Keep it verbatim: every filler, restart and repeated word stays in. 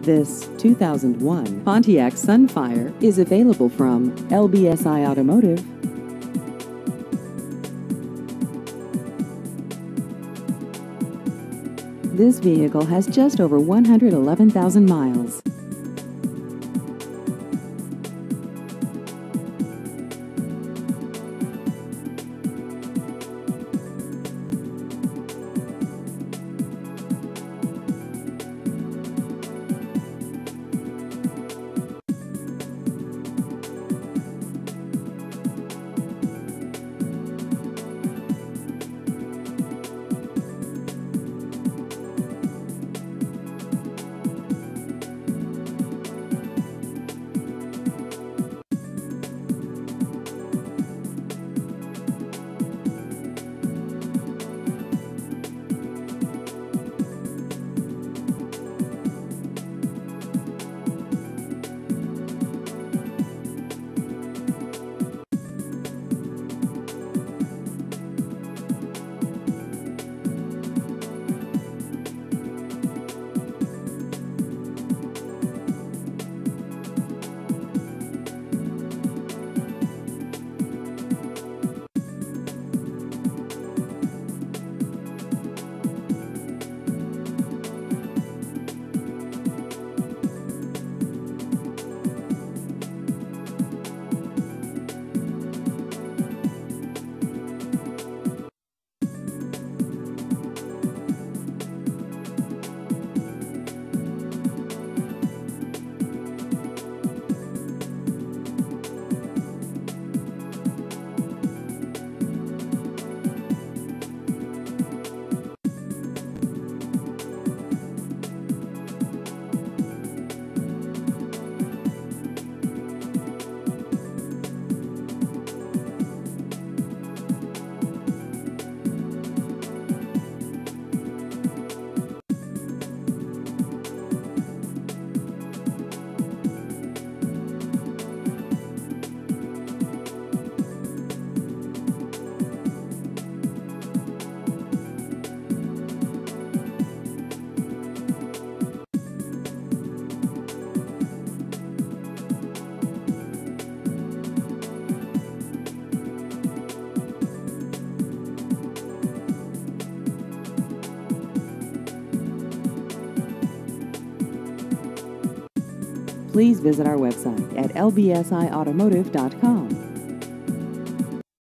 This two thousand one Pontiac Sunfire is available from L B S I Automotive. This vehicle has just over one hundred eleven thousand miles. Please visit our website at L B S I automotive dot com.